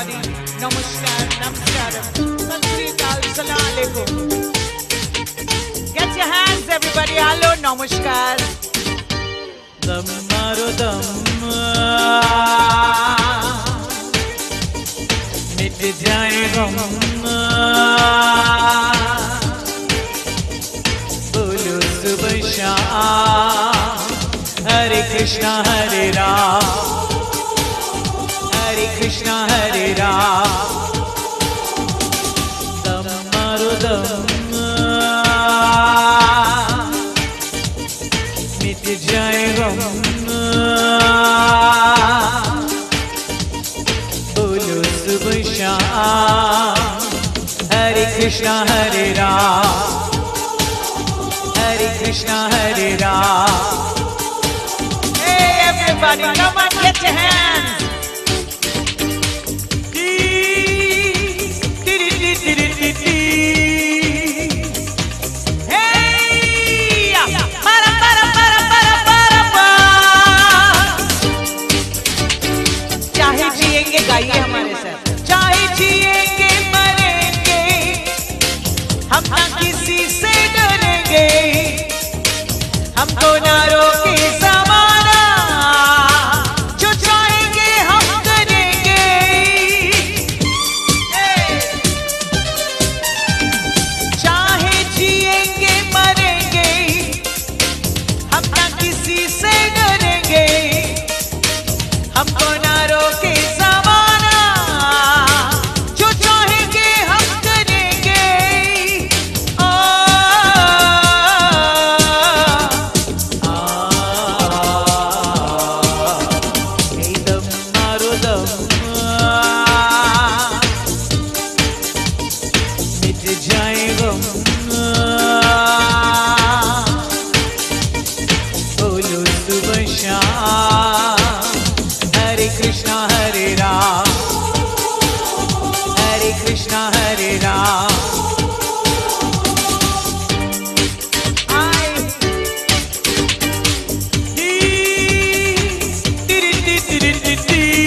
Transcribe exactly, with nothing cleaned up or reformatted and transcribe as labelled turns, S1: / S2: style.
S1: everybody. Namaskar, namaskaram. Sat Sri Akal, Assalamu alaikum. Get your hands, everybody. Hello, namaskar. Dam maro dam, mit jaye gum. Bolo subah shaam, Hare Krishna, Hare Ram. Hare Krishna, Hare Ram. Dam maro dam, mit jaye gum. Bolo subah shaam, Hare Krishna, Hare Ram. Hare Krishna, Hare Ram. Hey everybody, come on, get your hands. गाइए हमारे साथ। चाहे जिएंगे मरेंगे, हम ना किसी से डरेंगे, हमको ना रोके ज़माना, जो चाहेंगे हम करेंगे। चाहे जिएंगे मरेंगे, हम ना किसी से डरेंगे, हमको ना रोके Hare Krishna, Hare Ram. Hare Krishna, Hare Ram. I